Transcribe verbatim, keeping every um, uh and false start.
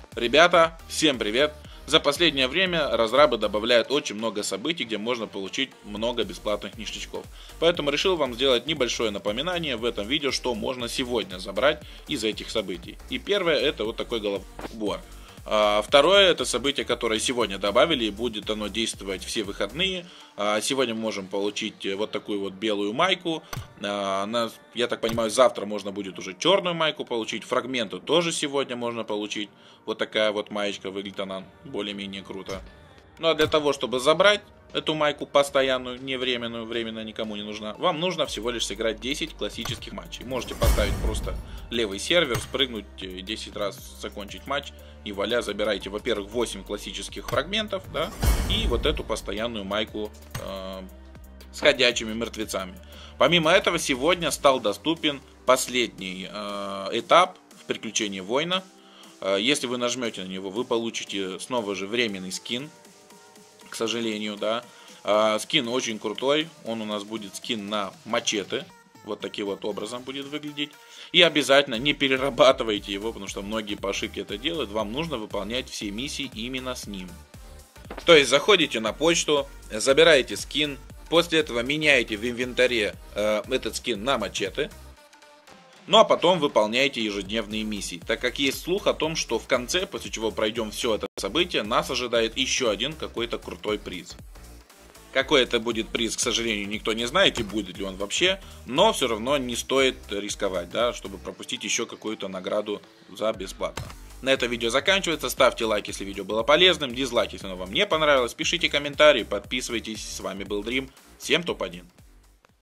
Ребята, всем привет! За последнее время разрабы добавляют очень много событий, где можно получить много бесплатных ништячков. Поэтому решил вам сделать небольшое напоминание в этом видео, что можно сегодня забрать из этих событий. И первое, это вот такой головной убор. А второе, это событие, которое сегодня добавили, и будет оно действовать все выходные. А сегодня мы можем получить вот такую вот белую майку. А на, я так понимаю, завтра можно будет уже черную майку получить. Фрагменты тоже сегодня можно получить. Вот такая вот маечка, выглядит она более-менее круто. Ну а для того, чтобы забрать эту майку постоянную, не временную, временно никому не нужна, вам нужно всего лишь сыграть десять классических матчей. Можете поставить просто левый сервер, спрыгнуть десять раз, закончить матч, и вуаля, забирайте, во-первых, восемь классических фрагментов, да, и вот эту постоянную майку э, с ходячими мертвецами. Помимо этого, сегодня стал доступен последний э, этап в приключении воина. Э, если вы нажмете на него, вы получите снова же временный скин. К сожалению, да. А, скин очень крутой. Он у нас будет скин на мачете. Вот таким вот образом будет выглядеть. И обязательно не перерабатывайте его, потому что многие по ошибке это делают. Вам нужно выполнять все миссии именно с ним. То есть заходите на почту, забираете скин. После этого меняете в инвентаре э, этот скин на мачете. Ну а потом выполняйте ежедневные миссии, так как есть слух о том, что в конце, после чего пройдем все это событие, нас ожидает еще один какой-то крутой приз. Какой это будет приз, к сожалению, никто не знает, и будет ли он вообще, но все равно не стоит рисковать, да, чтобы пропустить еще какую-то награду за бесплатно. На это видео заканчивается, ставьте лайк, если видео было полезным, дизлайк, если оно вам не понравилось, пишите комментарии, подписывайтесь, с вами был Дрим, всем топ один.